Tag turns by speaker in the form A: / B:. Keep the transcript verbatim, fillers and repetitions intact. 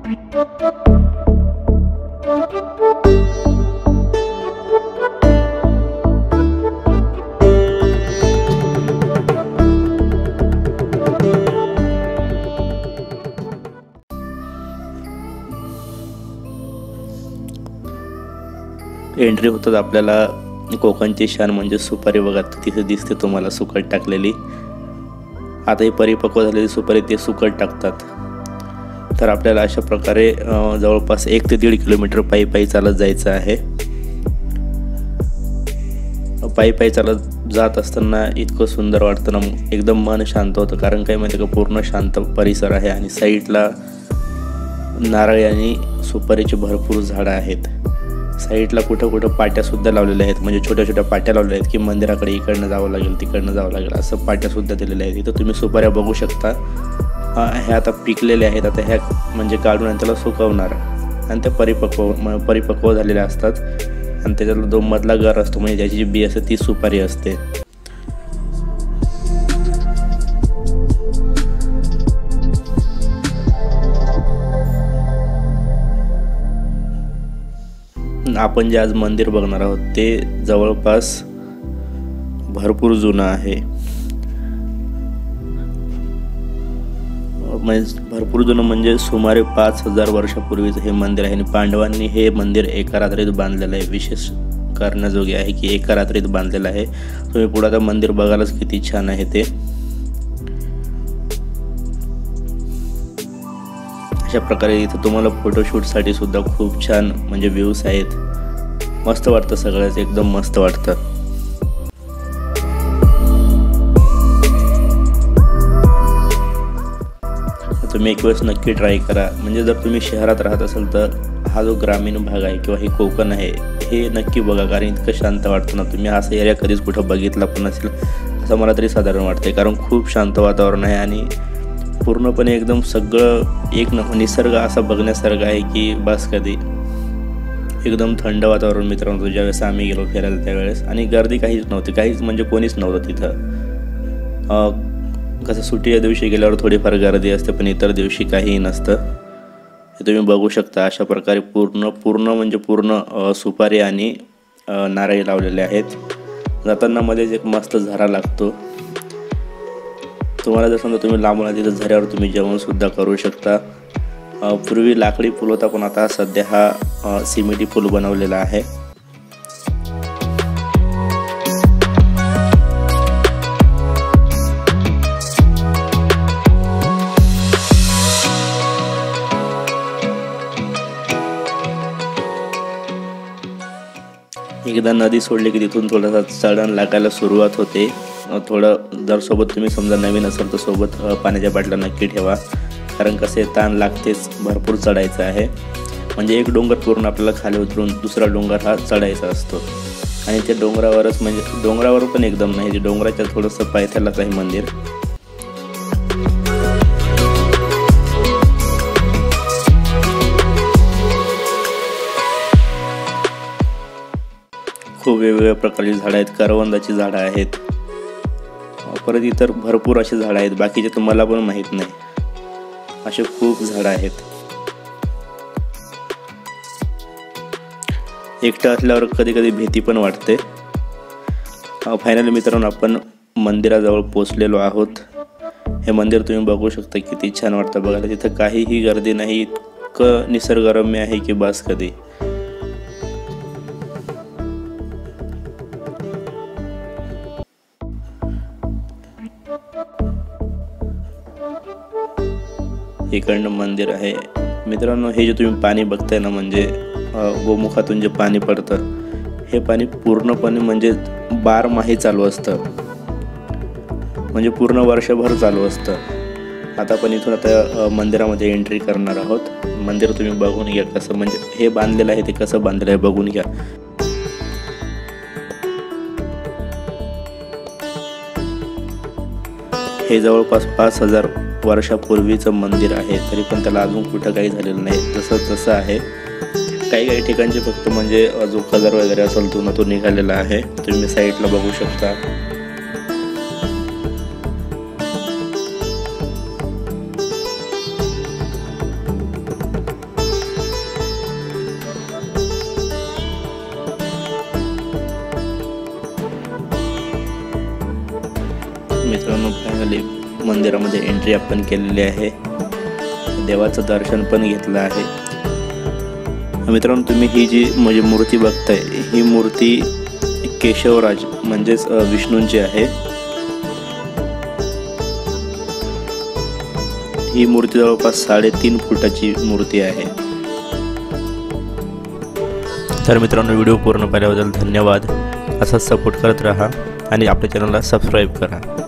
A: Entry होतात आपल्याला कोकणची शान म्हणजे सुपारी बघा तिथे दिसते तुम्हाला सुकट टाकलेली। आता ही परिपक्व झालेली सुपारी ते सुकट टाकतात। तर आपल्याला अशा प्रकारे जवळपास एक ते दीड किलोमीटर पायी पायी चालत जायचं आहे। पायी पायी चालत जात असताना इतकं सुंदर वाटतं ना, एकदम मन शांत होतं। कारण काय माहिती का, पूर्ण शांत परिसर आहे आणि साईडला नारळ आणि सुपारीची भरपूर झाडं आहेत। साईडला कुठं कुठं पाट्या सुद्धा लावलेल्या आहेत, म्हणजे छोट्या छोट्या पाट्या लावलेल्या आहेत की मंदिराकडे इकडनं जावं लागेल तिकडनं जावं लागेल असं पाट्या सुद्धा दिलेल्या आहेत। इथं तुम्ही सुपाऱ्या बघू शकता, ह्या आता पिकलेल्या आहेत। आता ह्या म्हणजे काढून आणि त्याला सुकवणार आणि त्या परिपक्व परिपक्व झालेल्या असतात आणि त्याच्यातला जो मधला गर असतो म्हणजे ज्याची जी बी असते ती सुपारी असते। आपण जे आज मंदिर बघणार आहोत ते जवळपास भरपूर जुनं आहे, म्हणजे भरपूर जुनं म्हणजे सुमारे पाच हजार वर्षापूर्वीचं हे मंदिर आहे। आणि पांडवांनी हे मंदिर एका रात्रीत बांधलेलं आहे। विशेष करण्याजोगे आहे की एका रात्रीत बांधलेलं आहे। तुम्ही पुढे आता मंदिर बघायलाच किती छान आहे ते। अशा प्रकारे इथं तुम्हाला फोटोशूटसाठी सुद्धा खूप छान म्हणजे व्ह्यूज आहेत। मस्त वाटतं, सगळंच एकदम मस्त वाटतं। तुम्ही एक वेळेस नक्की ट्राय करा। म्हणजे जर तुम्ही शहरात राहत असाल तर हा जो ग्रामीण भाग आहे किंवा हे कोकण आहे हे नक्की बघा, कारण इतकं शांत वाटतं ना। तुम्ही असा एरिया कधीच कुठं बघितला पण नसेल असं मला तरी साधारण वाटतंय, कारण खूप शांत वातावरण आहे आणि पूर्णपणे एकदम सगळं एक निसर्ग असा बघण्यासारखं आहे की बस कधी। एकदम थंड वातावरण मित्रांनो, ज्यावेळेस आम्ही गेलो फिरायला त्यावेळेस, आणि गर्दी काहीच नव्हती, काहीच म्हणजे कोणीच नव्हतं तिथं। कसं सुट्टीच्या दिवशी गेल्यावर थोडीफार गर्दी असते पण इतर दिवशी काहीही नसतं। हे तुम्ही बघू शकता अशा प्रकारे पूर्ण पूर्ण म्हणजे पूर्ण सुपारी आणि नारळी लावलेले आहेत। जाताना मध्येच एक मस्त झरा लागतो। तुम्हाला जर समजा तुम्ही लांबून तिथं झऱ्यावर तुम्ही जेवण सुद्धा करू शकता। पूर्वी लाकडी पूल होता पण आता सध्या हा सिमेंटी पूल बनवलेला आहे। एकदा नदी सोडली की तिथून थोडासा चढण लागायला सुरुवात होते। थोडं जर सोबत तुम्ही समजा नवीन असेल तर सोबत पाण्याच्या बाटल्या नक्की ठेवा, कारण कसे ताण लागतेच, भरपूर चढायचं आहे। म्हणजे एक डोंगर पूर्ण आपल्याला खाली उतरून दुसरा डोंगर हा चढायचा असतो आणि ते डोंगरावरच म्हणजे डोंगरावर पण एकदम नाही, ते डोंगराच्या थोडंसं पायथ्यालाच आहे मंदिर। खूप वेगवेगळ्या प्रकारची झाडं आहेत, करवंदाची झाडं आहेत, परत इतर भरपूर अशी झाडं आहेत, बाकीचे तुम्हाला पण माहीत नाही, असे खूप झाडं आहेत। एकटं असल्यावर कधी कधी भीती पण वाटते। फायनली मित्रांनो आपण मंदिराजवळ पोचलेलो आहोत। हे मंदिर तुम्ही बघू शकता किती छान वाटतं बघायला। तिथं काहीही गर्दी नाही, इतकं निसर्गरम्य आहे की बस कधी। इकडनं मंदिर आहे मित्रांनो। हे जे तुम्ही पाणी बघताय ना, म्हणजे गोमुखातून जे पाणी पडतं हे पाणी पूर्णपणे म्हणजे बारमाही चालू असतं, म्हणजे पूर्ण वर्षभर चालू असतं। आता आपण इथून आता मंदिरामध्ये एंट्री करणार आहोत। मंदिर तुम्ही बघून घ्या कसं म्हणजे हे बांधलेलं आहे, ते कसं बांधलेलं आहे बघून घ्या। हे जवळपास पाच हजार वर्षापूर्वीचं मंदिर आहे, तरी पण त्याला अजून कुठं काही झालेलं नाही, तसं तसं आहे। काही काही ठिकाणचे फक्त म्हणजे जो कलर वगैरे असेल तो ना तो निघालेला आहे, तुम्ही साईडला बघू शकता। फायनली मंदिरामध्ये एंट्री आपण केलेली आहे, देवाचं दर्शन पण घेतलं आहे। मित्रांनो, तुम्ही ही जी म्हणजे मूर्ती बघताय, ही मूर्ती केशवराज म्हणजेच विष्णूंची आहे। ही मूर्ती जवळपास साडेतीन फुटाची मूर्ती आहे। तर मित्रांनो, व्हिडिओ पूर्ण पाहिल्याबद्दल धन्यवाद। असाच सपोर्ट करत राहा आणि आपल्या चॅनलला सबस्क्राईब करा।